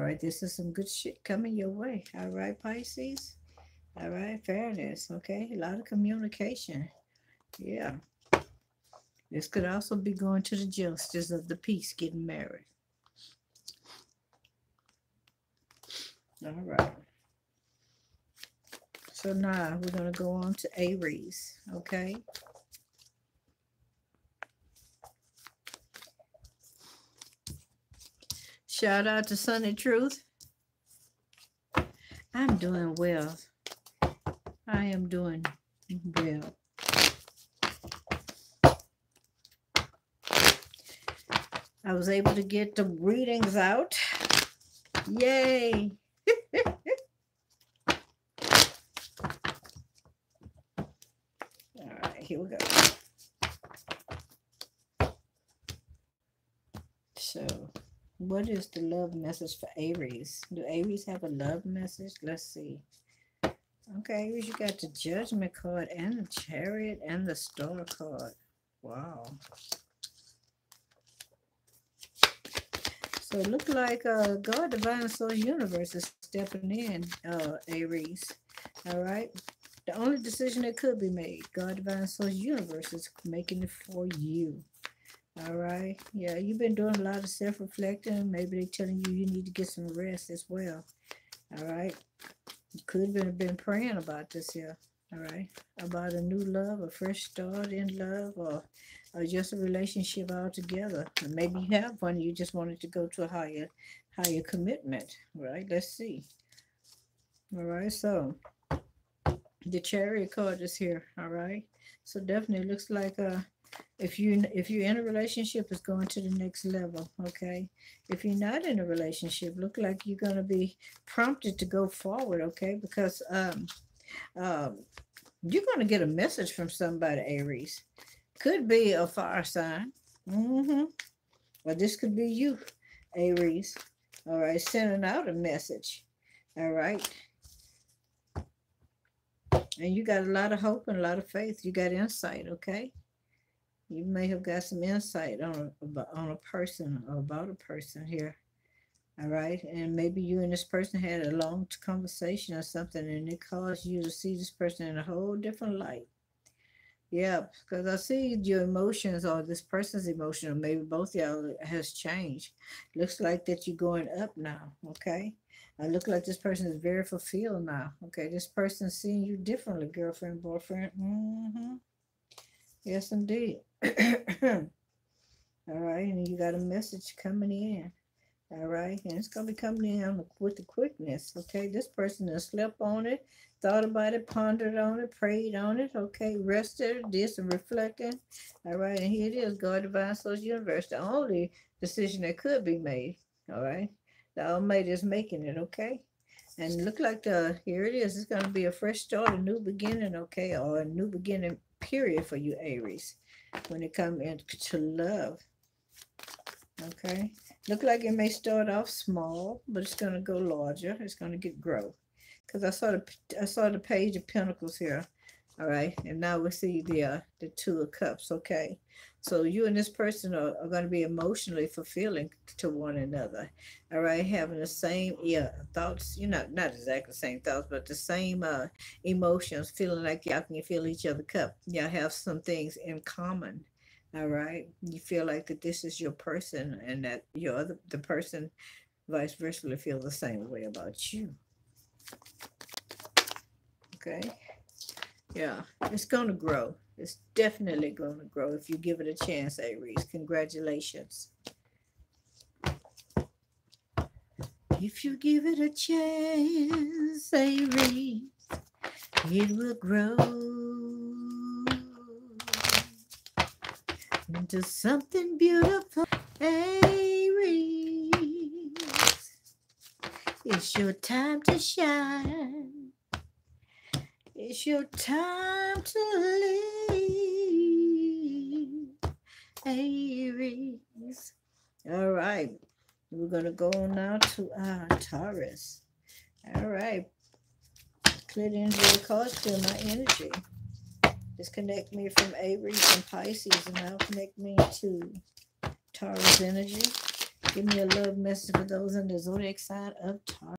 right, this is some good shit coming your way. All right, Pisces. All right, fairness. Okay, a lot of communication. Yeah. This could also be going to the justice of the peace, getting married. All right. So now we're going to go on to Aries. Okay. Shout out to Sunny Truth. I'm doing well. I am doing well. I was able to get the readings out. Yay! All right, here we go. So, what is the love message for Aries? Do Aries have a love message? Let's see. Okay, Aries, you got the Judgment card and the Chariot and the Star card. Wow. So it looks like God, Divine Soul Universe is stepping in, Aries. All right. The only decision that could be made, God, Divine Soul Universe is making it for you. All right. Yeah, you've been doing a lot of self-reflecting. Maybe they're telling you need to get some rest as well. All right. You could have been praying about this here. All right. About a new love, a fresh start in love, or just a relationship altogether. And maybe you have one. You just wanted to go to a higher commitment. Right. Let's see. All right. So the Chariot card is here. All right. So definitely looks like if you're in a relationship, it's going to the next level. Okay. If you're not in a relationship, look like you're going to be prompted to go forward. Okay, because you're going to get a message from somebody, Aries. Could be a fire sign. Or this could be you, Aries. All right, sending out a message. All right. And you got a lot of hope and a lot of faith. You got insight, okay? You may have got some insight on a person or about a person here. All right. And maybe you and this person had a long conversation or something, and it caused you to see this person in a whole different light. Yeah, because I see your emotions or this person's emotion, or maybe both y'all has changed. Looks like that you're going up now, okay? I look like this person is very fulfilled now, okay? This person's seeing you differently, girlfriend, boyfriend. Yes, indeed. All right, and you got a message coming in. All right, and it's going to be coming in with the quickness, okay? This person has slept on it, thought about it, pondered on it, prayed on it, okay? Rested, did some reflecting. All right, and here it is, God, Divine Soul Universe, the only decision that could be made, all right? The Almighty is making it, okay? And look like here it is. It's going to be a fresh start, a new beginning, okay? Or a new beginning period for you, Aries, when it comes into love, okay? Look like it may start off small, but it's going to go larger. It's going to grow. Because I saw the Page of Pentacles here. All right. And now we see the Two of Cups. Okay. So you and this person are going to be emotionally fulfilling to one another. All right. Having the same thoughts, not exactly the same thoughts, but the same emotions, feeling like y'all can feel each other cup. Y'all have some things in common. All right. You feel like that this is your person, and that the person vice versa feel the same way about you. Okay. Yeah. It's going to grow. It's definitely going to grow if you give it a chance, Aries. Congratulations. If you give it a chance, Aries, it will grow into something beautiful. Aries, it's your time to shine. It's your time to leave, Aries. All right. We're going to go on now to Taurus. All right. Clear the energy cards, clear my energy. Disconnect me from Aries and Pisces, and now connect me to Taurus energy. Give me a love message for those in the zodiac sign of Taurus.